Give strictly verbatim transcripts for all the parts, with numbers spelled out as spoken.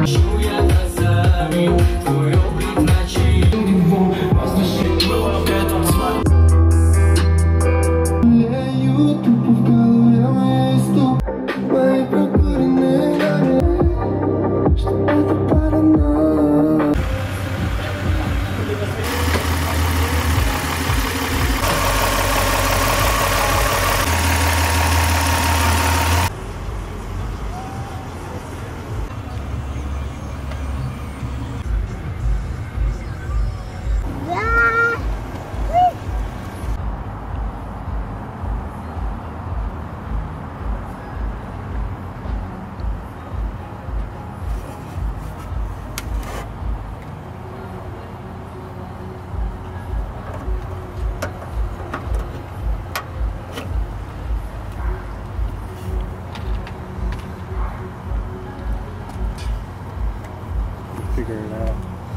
Figure it out.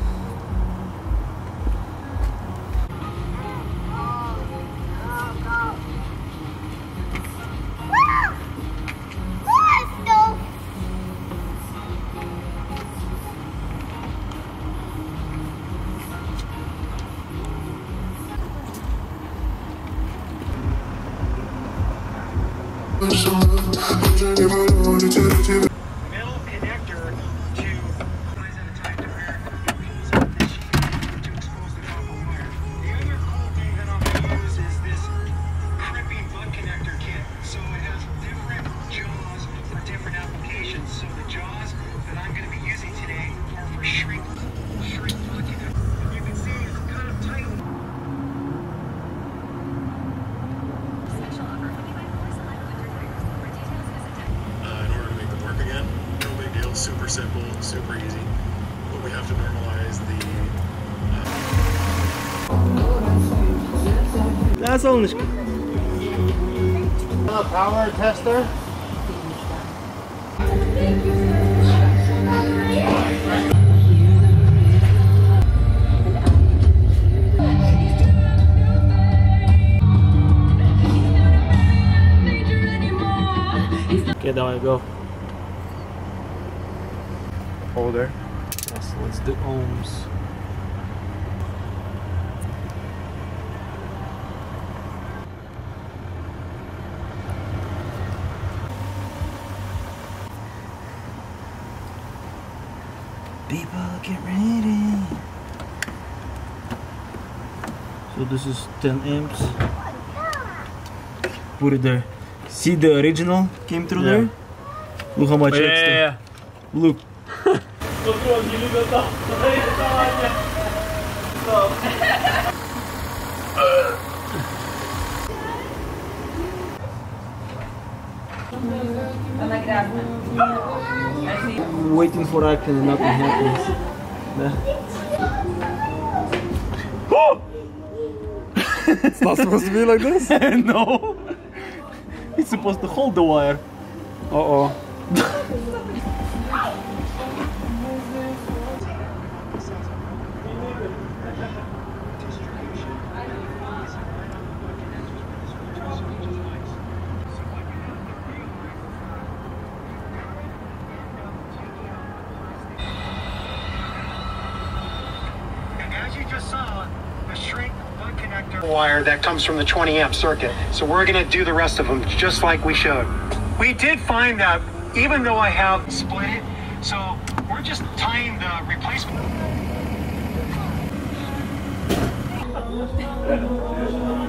Metal connector to super simple, super easy, but we have to normalize the... That's only... Power tester. Okay, there we go. Holder. Yes, let's do ohms. People, get ready. So this is ten amps. Put it there. See the original came through yeah. there? Look how much oh, yeah, extra. Yeah, yeah. Look. Waiting for action and nothing happens. It's not supposed to be like this? No. It's supposed to hold the wire. Uh-oh. Wire that comes from the twenty amp circuit. So we're going to do the rest of them just like we showed. We did find that even though I have split it, so we're just tying the replacement.